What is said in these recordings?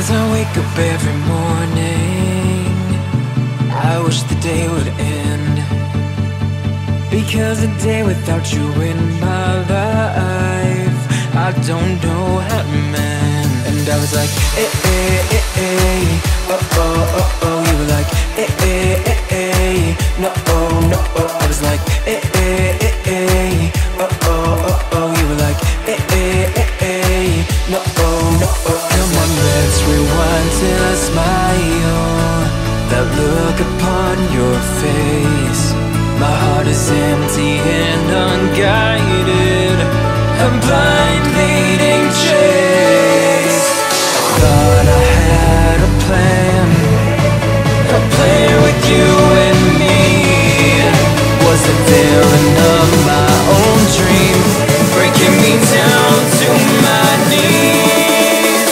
As I wake up every morning, I wish the day would end, because a day without you in my life, I don't know how to mend. And I was like, oh, oh, oh, oh. You were like, no, no, oh. I was like, oh, oh, oh, oh. You were like, no, no, oh. Come on, let's rewind till I smile. That look upon your face. My heart is empty and unguided. I'm blind leading chase. Thought I had a plan with you and me. Was the villain of my own dream, breaking me down to my knees.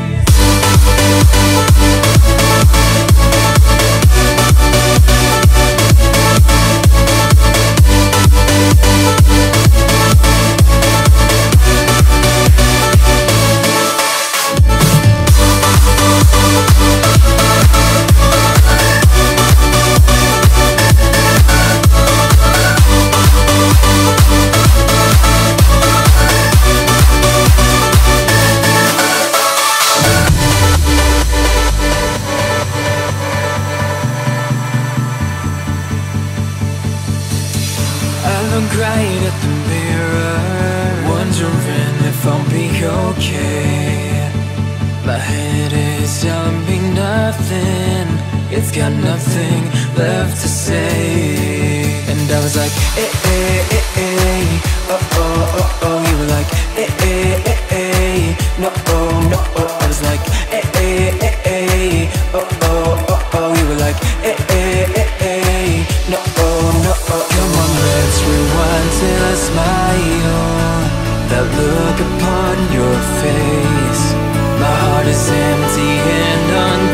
Right at the mirror, wondering if I'll be okay. My head is telling me nothing, it's got nothing left to say. And I was like, oh, oh, oh, oh. You were like, no, oh, no, oh. I was like, oh, oh, oh, oh. You were like, no, oh, no, oh. Come on, let's rewind till I smile. That look upon your face. My heart is empty and